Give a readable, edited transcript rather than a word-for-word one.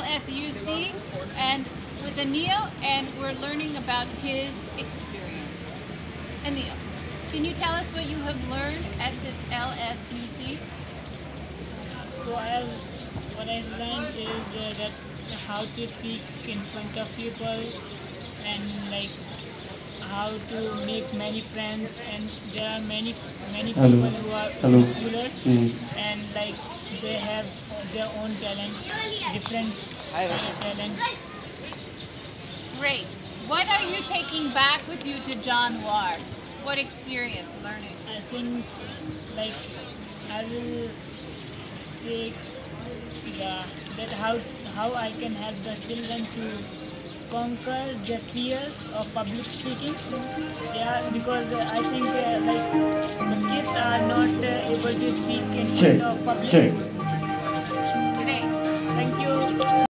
LSUC and with Anil, and we're learning about his experience. Anil, can you tell us what you have learned at this LSUC? So what I learned is that how to speak in front of people, and like how to make many friends, and there are many people who are muscular, and like they have their own talent, different kind of talent. Great. What are you taking back with you to John Ward? What experience learning? I think like I will take that how I can help the children to conquer their fears of public speaking. Yeah, because I think like the kids are not able to speak in front of public.